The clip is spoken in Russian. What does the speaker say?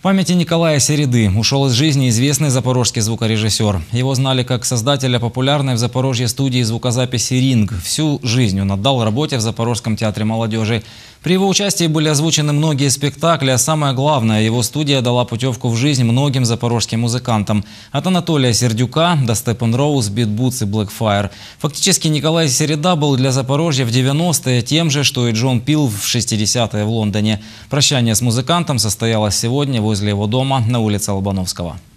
В памяти Николая Середы ушел из жизни известный запорожский звукорежиссер. Его знали как создателя популярной в Запорожье студии звукозаписи «Ринг». Всю жизнь он отдал работе в Запорожском театре молодежи. При его участии были озвучены многие спектакли, а самое главное, его студия дала путевку в жизнь многим запорожским музыкантам. От Анатолия Сердюка до Степенроуз, Beat Boots и Blackfire. Фактически Николай Середа был для Запорожья в 90-е тем же, что и Джон Пил в 60-е в Лондоне. Прощание с музыкантом состоялось сегодня возле его дома на улице Лобановского.